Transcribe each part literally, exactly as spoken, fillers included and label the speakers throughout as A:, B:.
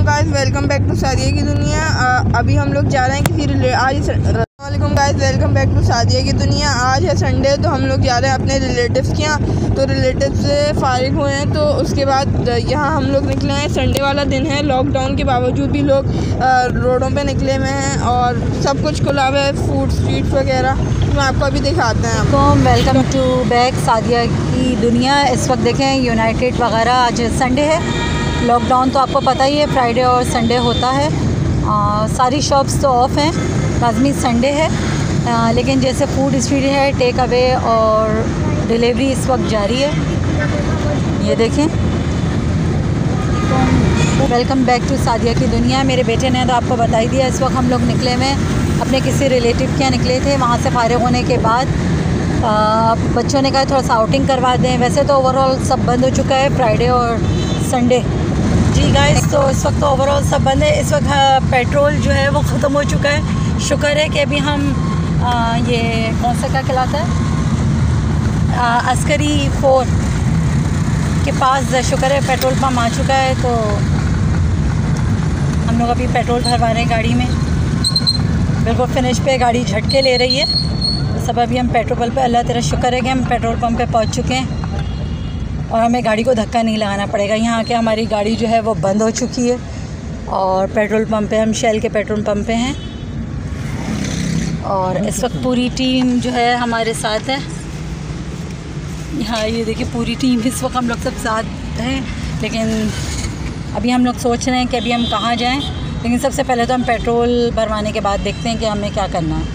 A: Guys, welcome back to Sadia की दुनिया। अभी हम लोग जा रहे हैं किसी रिले आज वालेकुम guys, welcome back to Sadia की दुनिया। आज है संडे, तो हम लोग जा रहे हैं अपने रिलेटिव्स के यहाँ। तो रिलेटिव से फारिग हुए हैं, तो उसके बाद यहाँ हम लोग निकले हैं। संडे वाला दिन है, लॉकडाउन के बावजूद भी लोग रोडों पे निकले हुए हैं और सब कुछ खुला हुआ है, फूड स्ट्रीट वगैरह। तो आपको अभी दिखाते हैं।
B: आपको वेलकम टू बैक सादिया की दुनिया। इस वक्त देखें यूनाइटेड वगैरह, आज संडे है, लॉकडाउन तो आपको पता ही है, फ्राइडे और संडे होता है। आ, सारी शॉप्स तो ऑफ़ हैं, लाजमी संडे है। आ, लेकिन जैसे फूड स्ट्रीट है, टेक अवे और डिलीवरी इस वक्त जारी है। ये देखें, वेलकम बैक टू सादिया की दुनिया। मेरे बेटे ने तो आपको बता ही दिया। इस वक्त हम लोग निकले में अपने किसी रिलेटिव के यहाँ निकले थे। वहाँ से फारिग होने के बाद आ, बच्चों ने कहा थोड़ा सा आउटिंग करवा दें। वैसे तो ओवरऑल सब बंद हो चुका है, फ्राइडे और संडे। जी गाइस, तो इस वक्त तो ओवरऑल सब बंद है। इस वक्त पेट्रोल जो है वो ख़त्म हो चुका है। शुक्र है कि अभी हम आ, ये कौन सा क्या कहलाता है, आ, अस्करी फोर के पास शुक्र है पेट्रोल पम्प आ चुका है। तो हम लोग अभी पेट्रोल भरवा रहे हैं गाड़ी में। बिल्कुल फिनिश पे गाड़ी झटके ले रही है। तो सब अभी हम पेट्रोल पंप पे, अल्लाह तेरा शुक्र है कि हम पेट्रोल पंप पे पहुंच चुके हैं और हमें गाड़ी को धक्का नहीं लगाना पड़ेगा। यहाँ आके हमारी गाड़ी जो है वो बंद हो चुकी है और पेट्रोल पंप पे हम शेल के पेट्रोल पंप पे हैं। और इस वक्त पूरी टीम जो है हमारे साथ है। यहाँ ये देखिए, पूरी टीम इस वक्त हम लोग सब साथ हैं। लेकिन अभी हम लोग सोच रहे हैं कि अभी हम कहाँ जाएं। लेकिन सबसे पहले तो हम पेट्रोल भरवाने के बाद देखते हैं कि हमें क्या करना है।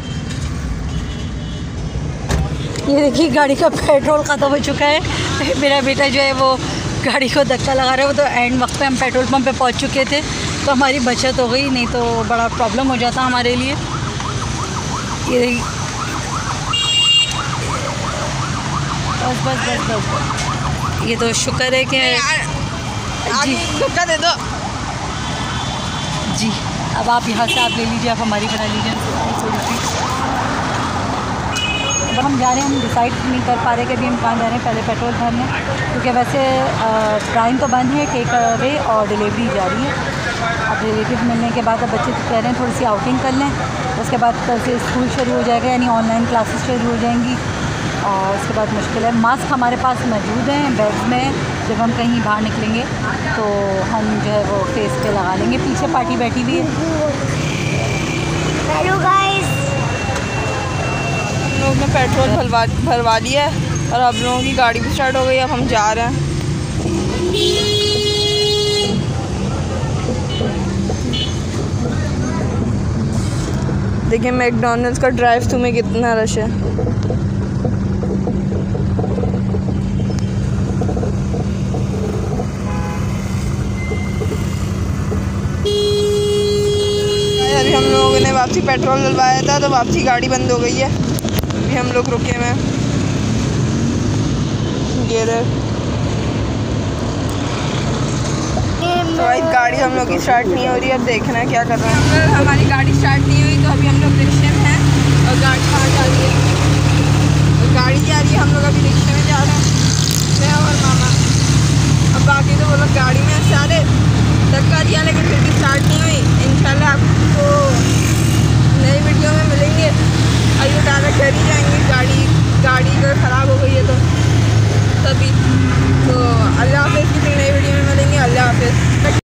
B: ये देखिए, गाड़ी का पेट्रोल ख़त्म हो चुका है। मेरा बेटा जो है वो गाड़ी को धक्का लगा रहा है। वो तो एंड वक्त पे हम पेट्रोल पंप पे पहुंच चुके थे, तो हमारी बचत हो गई, नहीं तो बड़ा प्रॉब्लम हो जाता हमारे लिए। ये बस बस बस बस ये तो शुक्र है कि जी
A: धक्का दे दो
B: जी। अब आप यहाँ से आप ले लीजिए, आप हमारी बना लीजिए थोड़ी सी। अब हम जा रहे हैं, हम डिसाइड नहीं कर पा रहे कि अभी हम कहाँ जा रहे हैं। पहले पेट्रोल भरने, क्योंकि वैसे ट्राइन तो बंद है, टेक अवे और डिलीवरी जारी है। अब रिलेटिव मिलने के बाद अब बच्चे तो कह रहे हैं थोड़ी सी आउटिंग कर लें। उसके बाद कल से स्कूल शुरू हो जाएगा, यानी ऑनलाइन क्लासेस शुरू हो जाएंगी। और उसके बाद मुश्किल है। मास्क हमारे पास मौजूद हैं बैग्स में। जब हम कहीं बाहर निकलेंगे तो हम जो है वो फेस पे लगा लेंगे। पीछे पार्टी बैठी हुई है।
A: हेलो गाइस, हम लोग ने पेट्रोल भरवा भरवा लिया है और अब लोगों की गाड़ी भी स्टार्ट हो गई। अब हम जा रहे हैं। देखिए मैकडॉनल्ड्स का ड्राइव थ्रू में कितना रश है। अभी हम लोगों ने वापसी पेट्रोल डलवाया था, तो वापसी गाड़ी बंद हो गई है। अभी हम लोग रुके हुए हैं। ये तो भाई गाड़ी हम लोग की स्टार्ट नहीं हो रही है। अब देखना है क्या कर रहे हैं। हमारी गाड़ी स्टार्ट नहीं हुई, तो अभी हम लोग रिक्शे में हैं और गाड़ी कहाँ जा रही है, और गाड़ी जा रही है, हम लोग अभी रिक्शे में जा रहे हैं, मैं और मामा। अब बाकी तो वो लोग गाड़ी में सारे धक्का दिया, लेकिन फिर भी स्टार्ट नहीं हुई। इंशाल्लाह आपको नई वीडियो में मिलेंगे। अभी डायरेक्ट घर ही जाएंगे। गाड़ी गाड़ी अगर ख़राब हो गई है तो तभी। तो अल्लाह हाफ़िज़, किसी नई वीडियो में मिलेंगे। अल्लाह हाफ़िज़।